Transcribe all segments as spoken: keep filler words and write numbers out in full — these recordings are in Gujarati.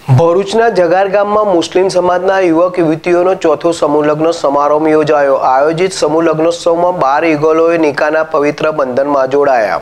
ભરૂચના જગાર ગામમાં મુસ્લિમ સમાજના યુવક યુવતીઓનો ચોથો સમૂહ લગ્ન સમારોહ યોજાયો। આયોજિત સમૂહ લગ્નોત્સવમાં બાર યુગલોએ નિકાહના પવિત્ર બંધનમાં જોડાયા।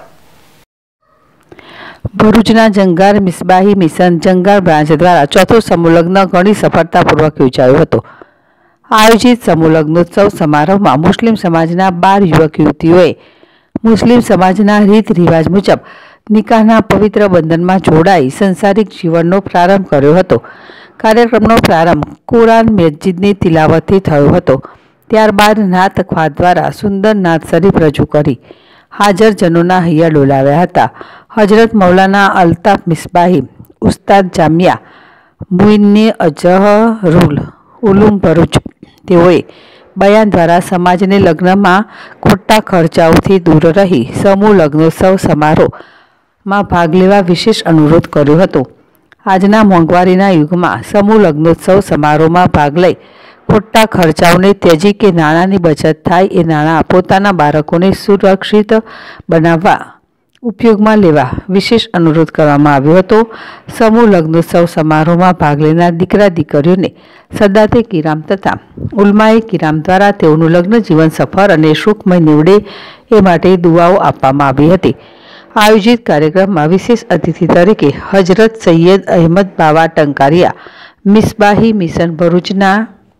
ભરૂચના જંગાર મિસબાહી મિશન જંગાર બ્રાન્ચ દ્વારા ચોથો સમૂહ લગ્ન ઘણી સફળતાપૂર્વક યોજાયો હતો। આયોજિત સમૂહ લગ્નોત્સવ સમારોહમાં મુસ્લિમ સમાજના બાર યુવક યુવતીઓએ મુસ્લિમ સમાજના રીત રિવાજ મુજબ નિકાહના પવિત્ર બંધનમાં જોડાઈ સંસારિક જીવનનો પ્રારંભ કર્યો હતો। કાર્યક્રમનો પ્રારંભ કુરાન મસ્જિદની તિલાવતથી થયો હતો। ત્યારબાદ નાત ખ્વાહ દ્વારા સુંદર નાત શરીફ રજૂ કરી હાજરજનોના હૈયા ડોલાવ્યા હતા। હજરત મૌલાના અલ્તાફ મિસબાહી ઉસ્તાદ જામિયા મુઇન્ની અઝહરુલ ઉલુમ ભરૂચ તેઓએ બયાન દ્વારા સમાજને લગ્નમાં ખોટા ખર્ચાઓથી દૂર રહી સમૂહ લગ્નોત્સવ સમારોહમાં ભાગ લેવા વિશેષ અનુરોધ કર્યો હતો। આજના મોંઘવારીના યુગમાં સમૂહ લગ્નોત્સવ સમારોહમાં ભાગ લઈ ખોટા ખર્ચાઓને ત્યજી કે નાણાંની બચત થાય એ નાણાં પોતાના બાળકોને સુરક્ષિત બનાવવા ઉપયોગમાં લેવા વિશેષ અનુરોધ કરવામાં આવ્યો હતો। સમૂહ લગ્નોત્સવ સમારોહમાં ભાગ લેનાર દીકરા દીકરીઓને સદાતે કિરામ તથા ઉલમાએ કિરામ દ્વારા તેઓનું લગ્ન જીવન સફળ અને સુખમય નીવડે એ માટે દુઆઓ આપવામાં આવી હતી। આયોજિત કાર્યક્રમમાં વિશેષ અતિથિ તરીકે હજરત સૈયદ અહેમદ બાવા ટંકારિયા મિસબાહી મિશન ભરૂચના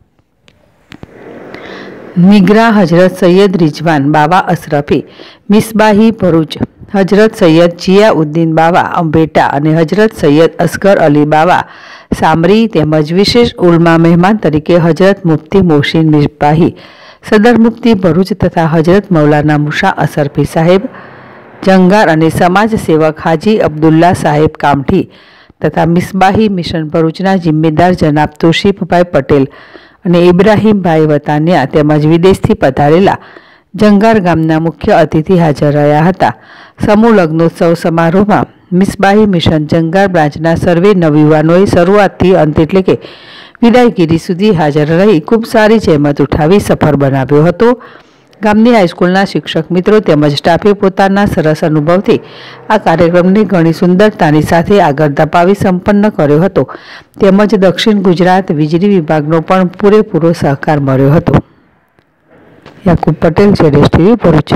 નિગરાહ હજરત સૈયદ રિઝવાન બાવા અશરફી મિસબાહી ભરૂચ, હજરત સૈયદ જિયાઉદ્દીન બાવા અંબેટા અને હજરત સૈયદ અસગર અલી બાવા સામરી તેમજ વિશેષ ઉલમા મહેમાન તરીકે હજરત મુફ્તી મોહસિન મિસબાહી સદર મુફ્તી ભરૂચ તથા હજરત મૌલાના મુશા અશરફી સાહેબ જંગાર અને સમાજ સેવક હાજી અબ્દુલ્લા સાહેબ કામઠી તથા મિસબાહી મિશન ભરૂચના જિમ્મેદાર જનાબ તોશીફભાઈ પટેલ અને ઇબ્રાહીમભાઈ વતાનિયા તેમજ વિદેશથી પધારેલા જંગાર ગામના મુખ્ય અતિથિ હાજર રહ્યા હતા। સમૂહ લગ્નોત્સવ સમારોહમાં મિસબાહી મિશન જંગાર બ્રાન્ચના સર્વે નવયુવાનોએ શરૂઆતથી અંત એટલે કે વિદાયગીરી સુધી હાજર રહી ખૂબ સારી જહેમત ઉઠાવી સફળ બનાવ્યો હતો। ગામની હાઈસ્કૂલના શિક્ષક મિત્રો તેમજ સ્ટાફે પોતાના સરસ અનુભવથી આ કાર્યક્રમને ઘણી સુંદરતાની સાથે આગળ ધપાવી સંપન્ન કર્યો હતો તેમજ દક્ષિણ ગુજરાત વીજળી વિભાગનો પણ પૂરેપૂરો સહકાર મળ્યો હતો। યાકુબ પટેલ, જેડેશ ટીવી, ભરૂચ।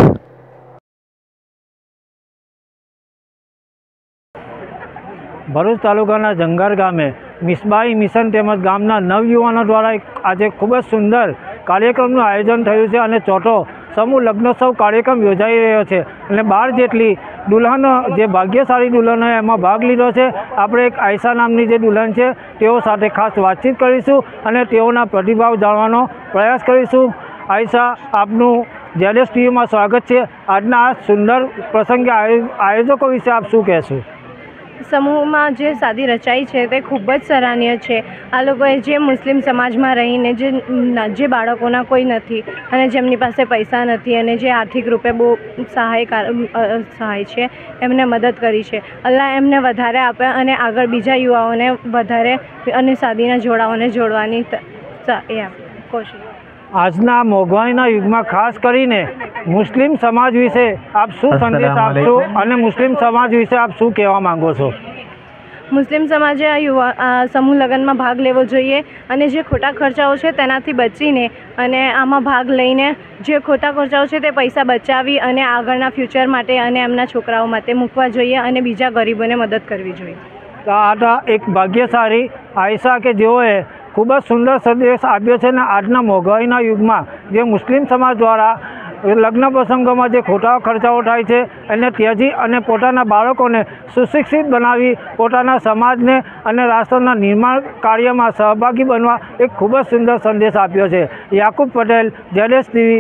ભરૂચ તાલુકાના જંગાર ગામે મિસબાહી મિશન તેમજ ગામના નવયુવાનો દ્વારા આજે ખૂબ જ સુંદર કાર્યક્રમનું આયોજન થયું છે અને ચોથો સમૂહ લગ્નોત્સવ કાર્યક્રમ યોજાઈ રહ્યો છે અને બાર જેટલી દુલ્હનો જે ભાગ્યશાળી દુલ્હનોએ એમાં ભાગ લીધો છે। આપણે એક આયશા નામની જે દુલ્હન છે તેઓ સાથે ખાસ વાતચીત કરીશું અને તેઓના પ્રતિભાવ જાણવાનો પ્રયાસ કરીશું। આયશા, આપનું જેડેશ ટીવીમાં સ્વાગત છે। આજના આ સુંદર પ્રસંગે આયોજકો વિશે આપ શું કહેશો? સમૂહમાં જે શાદી રચાઈ છે તે ખૂબ જ સરાહનીય છે। આ લોકોએ જે મુસ્લિમ સમાજમાં રહીને જે જે બાળકોના કોઈ નથી અને જેમની પાસે પૈસા નથી અને જે આર્થિક રૂપે બહુ સહાયકાર સહાય છે એમને મદદ કરી છે। અલ્લાહ એમને વધારે આપે અને આગળ બીજા યુવાઓને વધારે અને શાદીના જોડાઓને જોડવાની એ કોશિશ। આજના મોંઘવારીના યુગમાં ખાસ કરીને મુસ્લિમ સમાજ વિશે આપ શું સંદેશ આપશો અને મુસ્લિમ સમાજ વિશે આપ શું કહેવા માંગો છો? મુસ્લિમ સમાજે આ યુવા સમૂહ લગ્નમાં ભાગ લેવો જોઈએ અને જે ખોટા ખર્ચાઓ છે તેનાથી બચીને અને આમાં ભાગ લઈને જે ખોટા ખર્ચાઓ છે તે પૈસા બચાવી અને આગળના ફ્યુચર માટે અને એમના છોકરાઓ માટે મૂકવા જોઈએ અને બીજા ગરીબોને મદદ કરવી જોઈએ। આ એક ભાગ્યશાળી આયશા કે જેઓએ ખૂબ જ સુંદર સંદેશ આપ્યો છે અને આજના મોંઘવારીના યુગમાં જે મુસ્લિમ સમાજ દ્વારા લગ્ન પ્રસંગોમાં જે ખોટા ખર્ચાઓ થાય છે એને ત્યજી અને પોતાના બાળકોને સુશિક્ષિત બનાવી પોતાના સમાજને અને રાષ્ટ્રના નિર્માણ કાર્યમાં સહભાગી બનવા એક ખૂબ જ સુંદર સંદેશ આપ્યો છે। યાકુબ પટેલ, જેડેશ ટીવી।